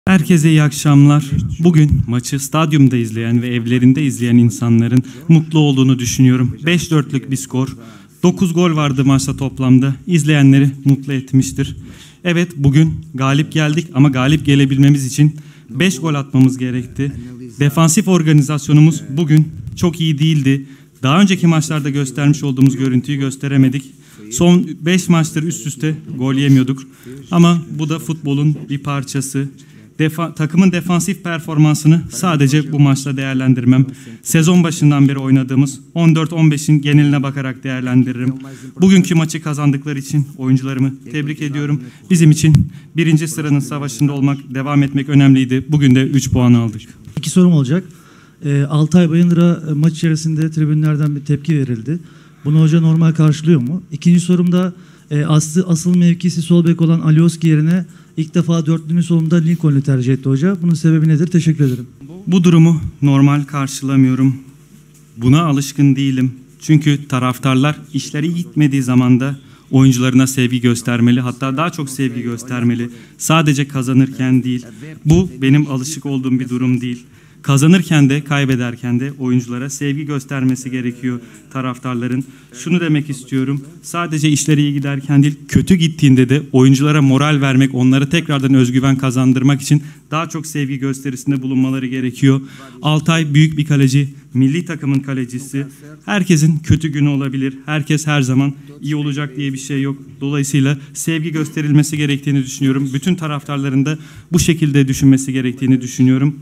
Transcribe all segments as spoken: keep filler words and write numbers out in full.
Herkese iyi akşamlar. Bugün maçı stadyumda izleyen ve evlerinde izleyen insanların mutlu olduğunu düşünüyorum. beş dörtlük bir skor. dokuz gol vardı maçta toplamda. İzleyenleri mutlu etmiştir. Evet, bugün galip geldik ama galip gelebilmemiz için beş gol atmamız gerekti. Defansif organizasyonumuz bugün çok iyi değildi. Daha önceki maçlarda göstermiş olduğumuz görüntüyü gösteremedik. Son beş maçtır üst üste gol yemiyorduk. Ama bu da futbolun bir parçası. Defa, takımın defansif performansını sadece bu maçta değerlendirmem. Sezon başından beri oynadığımız on dört on beşin geneline bakarak değerlendiririm. Bugünkü maçı kazandıkları için oyuncularımı tebrik ediyorum. Bizim için birinci sıranın savaşında olmak, devam etmek önemliydi. Bugün de üç puan aldık. İki sorum olacak. E, Altay Bayındır'a maç içerisinde tribünlerden bir tepki verildi. Bunu hoca normal karşılıyor mu? İkinci sorumda e, aslı, asıl mevkisi sol bek olan Alioski yerine ilk defa dörtlünün solunda Lincoln'u tercih etti hoca. Bunun sebebi nedir? Teşekkür ederim. Bu durumu normal karşılamıyorum. Buna alışkın değilim. Çünkü taraftarlar işleri gitmediği zaman da oyuncularına sevgi göstermeli. Hatta daha çok sevgi göstermeli. Sadece kazanırken değil. Bu benim alışık olduğum bir durum değil. Kazanırken de kaybederken de oyunculara sevgi göstermesi gerekiyor taraftarların. Şunu demek istiyorum. Sadece işleri iyi giderken değil, kötü gittiğinde de oyunculara moral vermek, onlara tekrardan özgüven kazandırmak için daha çok sevgi gösterisinde bulunmaları gerekiyor. Altay büyük bir kaleci, milli takımın kalecisi. Herkesin kötü günü olabilir. Herkes her zaman iyi olacak diye bir şey yok. Dolayısıyla sevgi gösterilmesi gerektiğini düşünüyorum. Bütün taraftarların da bu şekilde düşünmesi gerektiğini düşünüyorum.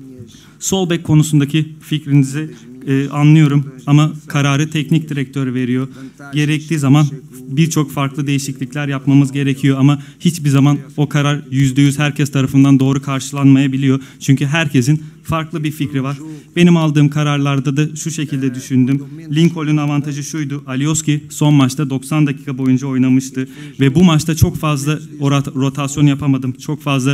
Sol bek konusundaki fikrinizi e, anlıyorum ama kararı teknik direktör veriyor. Gerektiği zaman birçok farklı değişiklikler yapmamız gerekiyor ama hiçbir zaman o karar yüzde yüz herkes tarafından doğru karşılanmayabiliyor. Çünkü herkesin farklı bir fikri var. Benim aldığım kararlarda da şu şekilde düşündüm. Lincoln'un avantajı şuydu. Alioski son maçta doksan dakika boyunca oynamıştı ve bu maçta çok fazla rotasyon yapamadım. Çok fazla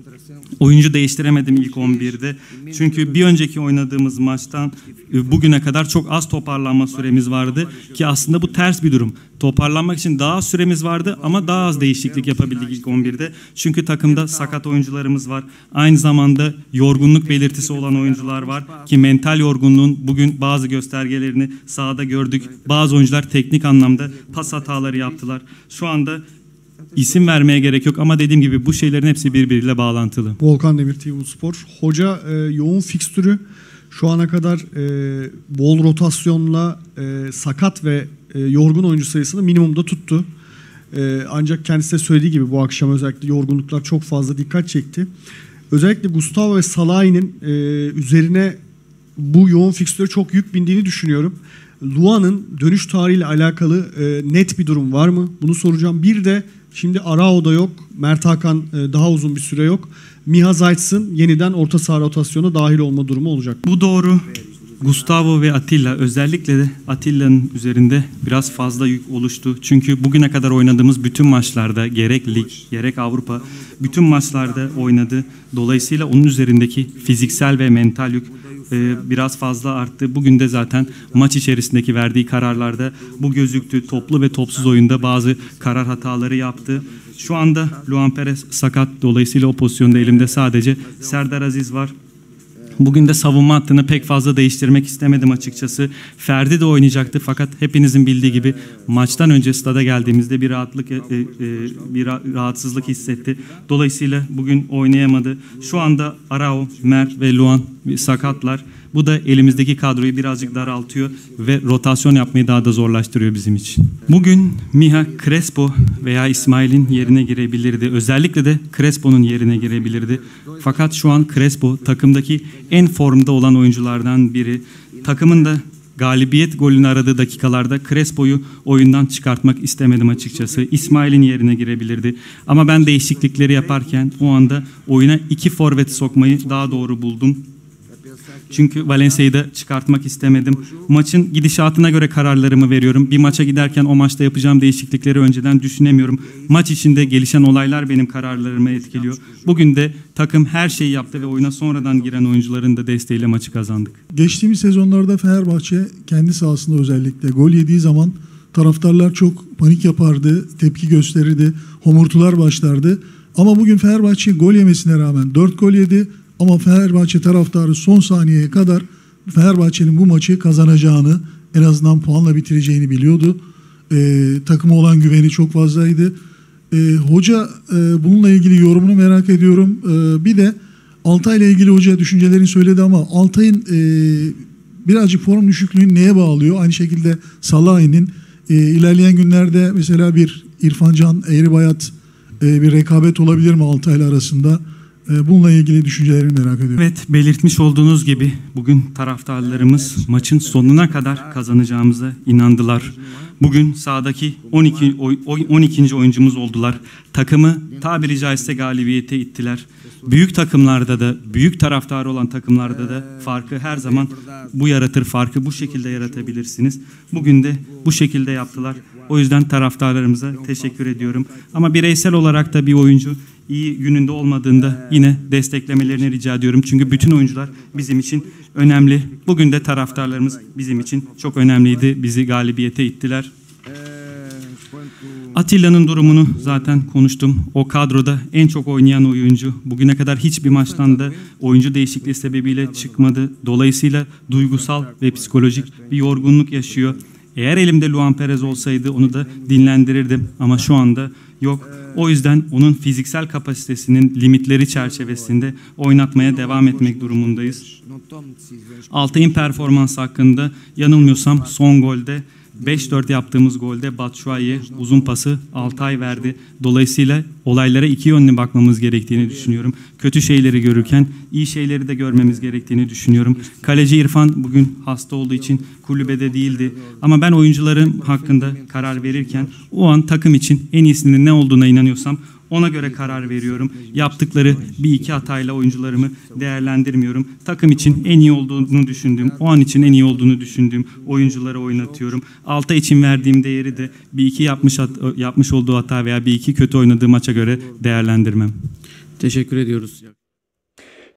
oyuncu değiştiremedim ilk on birde. Çünkü bir önceki oynadığımız maçtan bugüne kadar çok az toparlanma süremiz vardı ki aslında bu ters bir durum. Toparlanmak için daha az süremiz vardı ama daha az değişiklik yapabildik ilk on birde. Çünkü takımda sakat oyuncularımız var. Aynı zamanda yorgunluk belirtisi olan oyuncular var ki mental yorgunluğun bugün bazı göstergelerini sahada gördük. Bazı oyuncular teknik anlamda pas hataları yaptılar. Şu anda İsim vermeye gerek yok ama dediğim gibi bu şeylerin hepsi birbiriyle bağlantılı. Volkan Demir, T V Spor. Hoca e, yoğun fikstürü şu ana kadar e, bol rotasyonla e, sakat ve e, yorgun oyuncu sayısını minimumda tuttu. E, ancak kendisi de söylediği gibi bu akşam özellikle yorgunluklar çok fazla dikkat çekti. Özellikle Gustavo ve Salah'ın e, üzerine bu yoğun fikstüre çok yük bindiğini düşünüyorum. Luan'ın dönüş tarihiyle alakalı e, net bir durum var mı? Bunu soracağım. Bir de şimdi Arao'da yok. Mert Hakan e, daha uzun bir süre yok. Miha Zayt'sın yeniden orta saha rotasyona dahil olma durumu olacak. Bu doğru. Gustavo ve Atilla, özellikle de Atilla'nın üzerinde biraz fazla yük oluştu. Çünkü bugüne kadar oynadığımız bütün maçlarda gerek lig gerek Avrupa bütün maçlarda oynadı. Dolayısıyla onun üzerindeki fiziksel ve mental yük biraz fazla arttı. Bugün de zaten maç içerisindeki verdiği kararlarda bu gözüktü. Toplu ve topsuz oyunda bazı karar hataları yaptı. Şu anda Luan Perez sakat. Dolayısıyla o pozisyonda elimde sadece Serdar Aziz var. Bugün de savunma hattını pek fazla değiştirmek istemedim açıkçası. Ferdi de oynayacaktı fakat hepinizin bildiği gibi maçtan önce stada geldiğimizde bir rahatlık e, e, bir rahatsızlık hissetti. Dolayısıyla bugün oynayamadı. Şu anda Arao, Mert ve Luan sakatlar. Bu da elimizdeki kadroyu birazcık daraltıyor ve rotasyon yapmayı daha da zorlaştırıyor bizim için. Bugün Miha Crespo veya İsmail'in yerine girebilirdi. Özellikle de Crespo'nun yerine girebilirdi. Fakat şu an Crespo takımdaki en formda olan oyunculardan biri. Takımın da galibiyet golünü aradığı dakikalarda Crespo'yu oyundan çıkartmak istemedim açıkçası. İsmail'in yerine girebilirdi. Ama ben değişiklikleri yaparken o anda oyuna iki forveti sokmayı daha doğru buldum. Çünkü Valencia'yı da çıkartmak istemedim. Maçın gidişatına göre kararlarımı veriyorum. Bir maça giderken o maçta yapacağım değişiklikleri önceden düşünemiyorum. Maç içinde gelişen olaylar benim kararlarımı etkiliyor. Bugün de takım her şeyi yaptı ve oyuna sonradan giren oyuncuların da desteğiyle maçı kazandık. Geçtiğimiz sezonlarda Fenerbahçe kendi sahasında özellikle gol yediği zaman taraftarlar çok panik yapardı, tepki gösterirdi, homurtular başlardı. Ama bugün Fenerbahçe gol yemesine rağmen dört gol yedi. Ama Fenerbahçe taraftarı son saniyeye kadar Fenerbahçe'nin bu maçı kazanacağını, en azından puanla bitireceğini biliyordu. E, takıma olan güveni çok fazlaydı. E, hoca e, bununla ilgili yorumunu merak ediyorum. E, bir de Altay'la ilgili hoca düşüncelerini söyledi ama Altay'ın e, birazcık form düşüklüğünü neye bağlıyor? Aynı şekilde Salahi'nin e, ilerleyen günlerde mesela bir İrfan Can, Eğribayat e, bir rekabet olabilir mi Altay'la arasında? E, bununla ilgili düşüncelerini merak ediyorum. Evet, belirtmiş olduğunuz gibi bugün taraftarlarımız maçın sonuna kadar kazanacağımıza inandılar. Bugün sahadaki on iki on ikinci oyuncumuz oldular. Takımı tabiri caizse galibiyete ittiler. Büyük takımlarda da, büyük taraftarı olan takımlarda da farkı her zaman bu yaratır. Farkı bu şekilde yaratabilirsiniz. Bugün de bu şekilde yaptılar. O yüzden taraftarlarımıza teşekkür ediyorum. Ama bireysel olarak da bir oyuncu iyi gününde olmadığında yine desteklemelerini rica ediyorum. Çünkü bütün oyuncular bizim için önemli. Bugün de taraftarlarımız bizim için çok önemliydi. Bizi galibiyete ittiler. Atilla'nın durumunu zaten konuştum. O kadroda en çok oynayan oyuncu. Bugüne kadar hiçbir maçtan da oyuncu değişikliği sebebiyle çıkmadı. Dolayısıyla duygusal ve psikolojik bir yorgunluk yaşıyor. Eğer elimde Luan Perez olsaydı onu da dinlendirirdim. Ama şu anda yok. O yüzden onun fiziksel kapasitesinin limitleri çerçevesinde oynatmaya devam etmek durumundayız. Altay'ın performansı hakkında yanılmıyorsam son golde beş dört yaptığımız golde Batshuayi'ye uzun pası Altay verdi. Dolayısıyla olaylara iki yönlü bakmamız gerektiğini düşünüyorum. Kötü şeyleri görürken iyi şeyleri de görmemiz gerektiğini düşünüyorum. Kaleci İrfan bugün hasta olduğu için kulübede değildi. Ama ben oyuncularım hakkında karar verirken o an takım için en iyisinin ne olduğuna inanıyorsam ona göre karar veriyorum. Yaptıkları bir iki hatayla oyuncularımı değerlendirmiyorum. Takım için en iyi olduğunu düşündüğüm, o an için en iyi olduğunu düşündüğüm oyuncuları oynatıyorum. Altay için verdiğim değeri de bir iki yapmış yapmış olduğu hata veya bir iki kötü oynadığı maça göre değerlendirmem. Teşekkür ediyoruz.